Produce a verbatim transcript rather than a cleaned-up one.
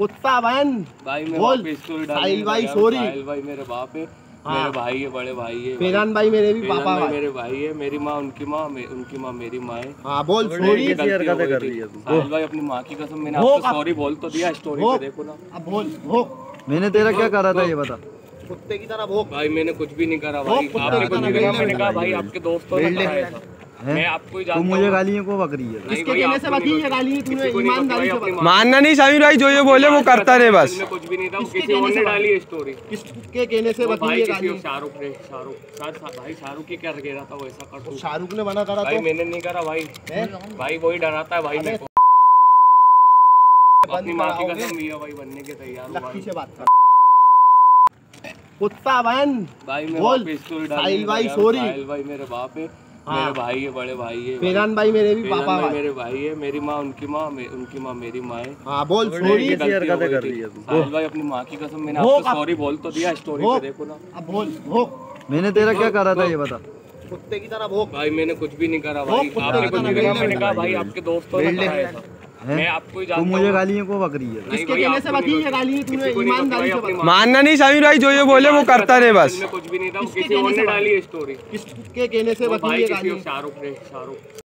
कुत्ता बहन भाई मैं बोल पिस्तौल डाल साहिल भाई सॉरी। साहिल भाई मेरे बाप है, हाँ। मेरे भाई है, बड़े भाई है। फैजान भाई मेरे भी पापा भाई भाई। मेरे भाई है, मेरी माँ उनकी माँ, उनकी माँ मेरी माँ है। हाँ बोल सॉरी। कैसी हरकतें कर रही है तू? साहिल भाई अपनी माँ की कसम, मैंने आपको सॉरी बोल तो दिया, स्टोरी पे देखो ना। अब बोल भोग। मैंने तेरा क्या करा था ये बता। कुत्ते की तरह भोग। भाई मैंने कुछ भी नहीं करा भाई, कुत्ते आपने की कुछ तरह नहीं करा। बिल्ले मैंने कहा बिल्ले भाई आपके दोस्तों ने बिल्ले कराया था, मैं आपको ही तू जानता मुझे हूँ। गालियाँ को बक रही है। नहीं इसके भाई, कहने से आपको बकी नहीं ये गाली है, तूने किसी को नहीं ईमानदारी से अपनी बता। मानना नहीं समीर भाई, जो ये बोले वो करता रहे बस। इसमें कुछ भी नहीं था, वो किसके किसी कहने और से ने बता? डाली है स्टोरी। किसके कहने से वो बकी भाई ये किसी गाली और है? शाहरुख ने शाहरुख शाहरुख भाई शाहरुख की क्या कह रहा था, वो ऐसा कर तू। शाहरुख ने मना करा भाई तो मैंने नहीं करा भाई, भाई वही डराता है भाई मेरे को। अपनी माँ की कसम मियां भाई बनने के तैयार हूँ लक्की भाई। से बात कर। कुत्ता बहन भाई मैं बोल पिस्तौल डाल साहिल भाई सॉरी। साहिल भाई मेरे बाप है, हाँ। मेरे भाई है, बड़े भाई है। फैजान भाई मेरे भी फैजान पापा भाई भाई। मेरे भाई है, मेरी माँ उनकी माँ, उनकी माँ मेरी माँ है। हाँ बोल सॉरी। कैसी हरकतें कर रही है तू। साहिल भाई अपनी माँ की कसम, मैंने भोग आपको अब। सॉरी बोल तो दिया, स्टोरी भोग। पे देखो ना। अब बोल भोग। मैंने तेरा क्या करा था ये बता। कुत्ते की तरह भोग। भाई मैंने कुछ भी नहीं करा भोग, भाई, कुत्ते आपने की कुछ तरह नहीं करा। बिल्ले मैंने कहा बिल्ले भाई आपके दोस्तों ने कराया था, मैं आपको ही तू जानता मुझे हूँ। गालियाँ को बक रही है। नहीं इसके भाई, कहने से आपको बकी नहीं ये गाली है, तूने किसी को नहीं ईमानदारी से बताया, अपनी बता। माँ- मानना नहीं समीर भाई, जो ये बोले वो करता रहे बस। इसमें कुछ भी नहीं था, वो किसके किसी और कहने ने से डाली है स्टोरी। किसके कहने से वो बकी भाई ये किसी गाली और है? शाहरुख ने शाहरुख